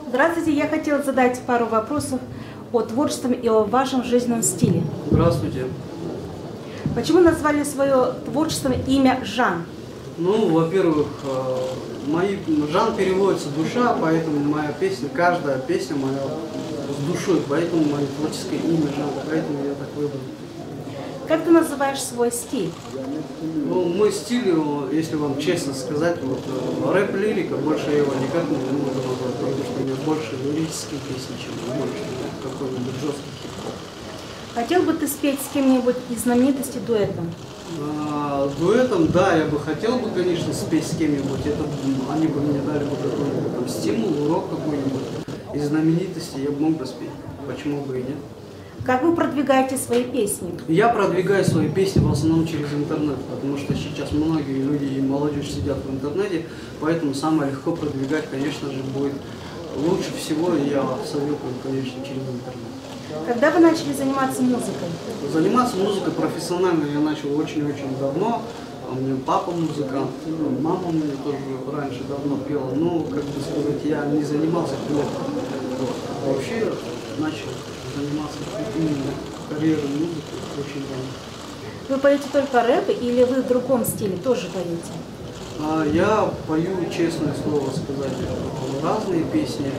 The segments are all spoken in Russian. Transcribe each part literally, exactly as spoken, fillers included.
Здравствуйте, я хотела задать пару вопросов о творчестве и о вашем жизненном стиле. Здравствуйте. Почему назвали свое творчество имя Жан? Ну, во-первых, мои Жан переводится душа, поэтому моя песня, каждая песня моя с душой, поэтому мое творческое имя Жан, поэтому я так выбрал. Как ты называешь свой стиль? Ну, мой стиль, если вам честно сказать, вот рэп-лирика, больше я его никак не могу назвать, потому что у меня больше лирические песни, чем больше какой-нибудь жесткий хип-хоп. Хотел бы ты спеть с кем-нибудь из знаменитостей дуэтом? А, дуэтом, да, я бы хотел бы, конечно, спеть с кем-нибудь. Это они бы мне дали бы какой-нибудь там стимул, урок какой-нибудь из знаменитостей, я бы мог бы спеть. Почему бы и нет? Как вы продвигаете свои песни? Я продвигаю свои песни в основном через интернет, потому что сейчас многие люди и молодежь сидят в интернете, поэтому самое легко продвигать, конечно же, будет лучше всего, и я советую, конечно, через интернет. Когда вы начали заниматься музыкой? Заниматься музыкой профессионально я начал очень-очень давно. У меня папа музыкант, мама у меня тоже раньше давно пела. Ну, как бы сказать, я не занимался плохо. Вот. А вообще начал заниматься именно карьерой музыки очень давно. Вы поете только рэп или вы в другом стиле тоже поете? А я пою, честное слово сказать, разные песни.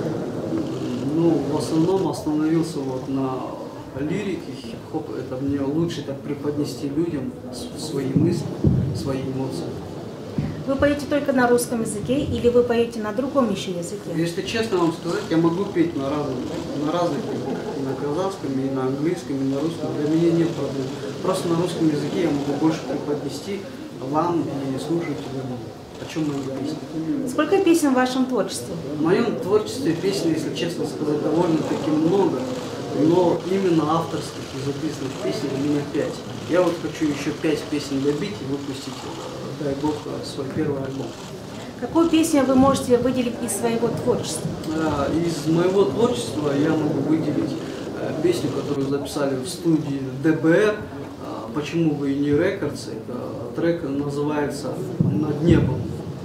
Ну, в основном остановился вот на лирике, хип-хоп. Это мне лучше так преподнести людям свои мысли, свои эмоции. Вы поете только на русском языке или вы поете на другом еще языке? Если честно вам сказать, я могу петь на разных, на разных языках. И на казахском, и на английском, и на русском. Для меня нет проблем. Просто на русском языке я могу больше преподнести вам и слушателям. О чем мои песни. Сколько песен в вашем творчестве? В моем творчестве песен, если честно сказать, довольно-таки много, но именно авторских и записанных песен у меня пять. Я вот хочу еще пять песен добить и выпустить, дай бог, свой первый альбом. Какую песню вы можете выделить из своего творчества? Из моего творчества я могу выделить песню, которую записали в студии дэ бэ эр. Почему бы и не Рекордс? Это трек называется «Над небом».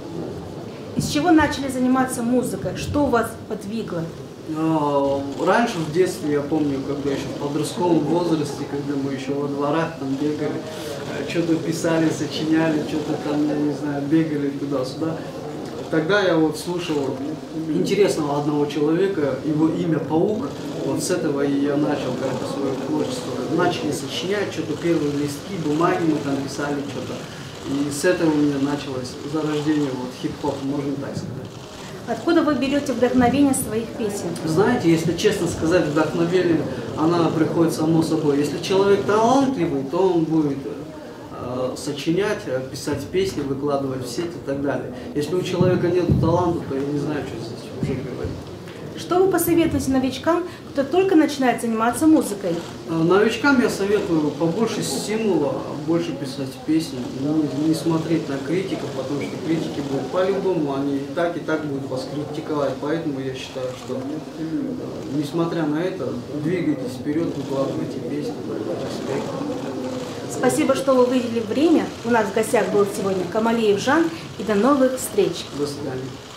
Из чего начали заниматься музыкой? Что вас подвигло? Раньше, в детстве, я помню, когда еще в подростковом возрасте, когда мы еще во дворах там бегали, что-то писали, сочиняли, что-то там, я не знаю, бегали туда-сюда. Тогда я вот слушал интересного одного человека, его имя Паук. Вот с этого и я начал как-то свое творчество. Начали сочинять, что-то первые листки, бумаги мы там писали, что-то. И с этого у меня началось зарождение вот хип-хоп, можно так сказать. Откуда вы берете вдохновение своих песен? Знаете, если честно сказать, вдохновение, она приходит само собой. Если человек талантливый, то он будет э, сочинять, писать песни, выкладывать в сеть и так далее. Если у человека нет таланта, то я не знаю, что здесь уже говорить. Что вы посоветуете новичкам, кто только начинает заниматься музыкой? Новичкам я советую побольше стимула, больше писать песни, не, не смотреть на критиков, потому что критики будут по-любому, они и так, и так будут вас критиковать. Поэтому я считаю, что, несмотря на это, двигайтесь вперед, выкладывайте песни. Респект. Спасибо, что вы выделили время. У нас в гостях был сегодня Камалиев Жан. И до новых встреч. До свидания.